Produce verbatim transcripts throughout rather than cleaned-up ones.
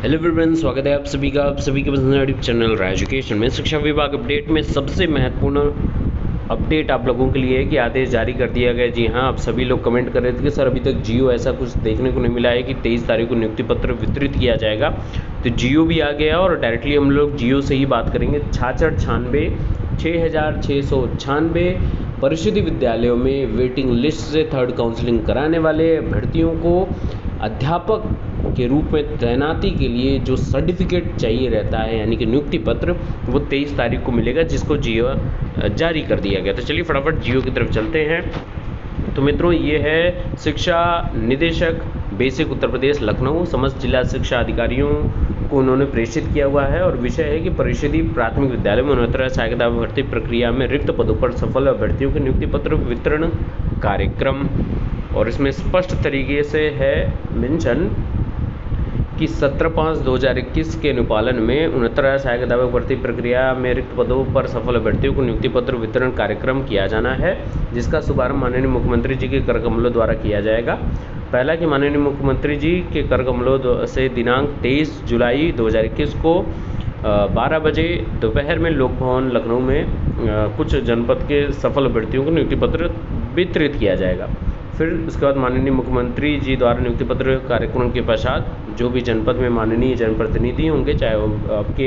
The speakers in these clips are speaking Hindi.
हेलो एवरीवन, स्वागत है आप सभी का आप सभी के पसंदीदा यूट्यूब चैनल राय एजुकेशन में। शिक्षा विभाग अपडेट में सबसे महत्वपूर्ण अपडेट आप लोगों के लिए है कि आदेश जारी कर दिया गया। जी हाँ, आप सभी लोग कमेंट कर रहे थे कि सर अभी तक जियो ऐसा कुछ देखने को नहीं मिला है कि तेईस तारीख को नियुक्ति पत्र वितरित किया जाएगा। तो जियो भी आ गया और डायरेक्टली हम लोग जियो से ही बात करेंगे। छाछठ छानबे छः हज़ार छः सौ छानबे परिषदीय विद्यालयों में वेटिंग लिस्ट से थर्ड काउंसलिंग कराने वाले अभ्यर्थियों को अध्यापक के रूप में तैनाती के लिए जो सर्टिफिकेट चाहिए रहता है यानी कि नियुक्ति पत्र, वो तेईस तारीख को मिलेगा, जिसको जियो जारी कर दिया गया। तो चलिए फटाफट जियो की तरफ चलते हैं। तो मित्रों, ये है शिक्षा निदेशक बेसिक उत्तर प्रदेश लखनऊ, समस्त जिला शिक्षा अधिकारियों को उन्होंने प्रेषित किया हुआ है और विषय है कि परिषदीय प्राथमिक विद्यालय में उन्नतर सहायक भर्ती प्रक्रिया में रिक्त पदों पर सफल अभ्यर्थियों के नियुक्ति पत्र वितरण कार्यक्रम। और इसमें स्पष्ट तरीके से है मेंशन कि सत्रह पाँच दो हज़ार इक्कीस के अनुपालन में उनहत्तर सहायक अध्यापक भर्ती प्रक्रिया में रिक्त पदों पर सफल अभ्यर्थियों को नियुक्ति पत्र वितरण कार्यक्रम किया जाना है, जिसका शुभारंभ माननीय मुख्यमंत्री जी के कर कमलों द्वारा किया जाएगा। पहला कि माननीय मुख्यमंत्री जी के कर कमलों से दिनांक तेईस जुलाई दो हज़ार इक्कीस को बारह बजे दोपहर में लोक भवन लखनऊ में कुछ जनपद के सफल अभ्यर्थियों को नियुक्ति पत्र वितरित किया जाएगा। फिर उसके बाद माननीय मुख्यमंत्री जी द्वारा नियुक्ति पत्र कार्यक्रम के पश्चात जो भी जनपद में माननीय जनप्रतिनिधि होंगे, चाहे वो आपके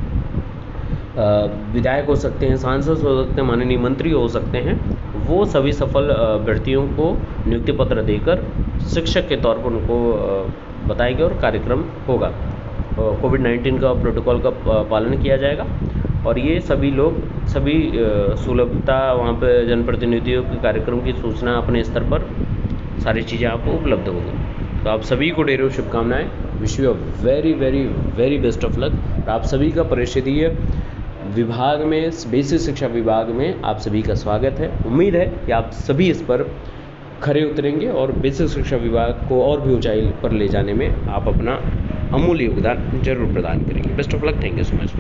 विधायक हो सकते हैं, सांसद हो सकते हैं, माननीय मंत्री हो सकते हैं, वो सभी सफल अभ्यर्थियों को नियुक्ति पत्र देकर शिक्षक के तौर पर उनको बताएंगे और कार्यक्रम होगा। कोविड नाइन्टीन का प्रोटोकॉल का पालन किया जाएगा और ये सभी लोग सभी सुलभता वहाँ पे जनप्रतिनिधियों के कार्यक्रम की सूचना अपने स्तर पर सारी चीज़ें आपको उपलब्ध होगी। तो आप सभी को ढेरों शुभकामनाएं। Wish you very very very best of luck. आप सभी का परिषदीय विभाग में, बेसिक शिक्षा विभाग में आप सभी का स्वागत है। उम्मीद है कि आप सभी इस पर खरे उतरेंगे और बेसिक शिक्षा विभाग को और भी ऊंचाई पर ले जाने में आप अपना अमूल्य योगदान जरूर प्रदान करेंगे। Best of luck. Thank you so much.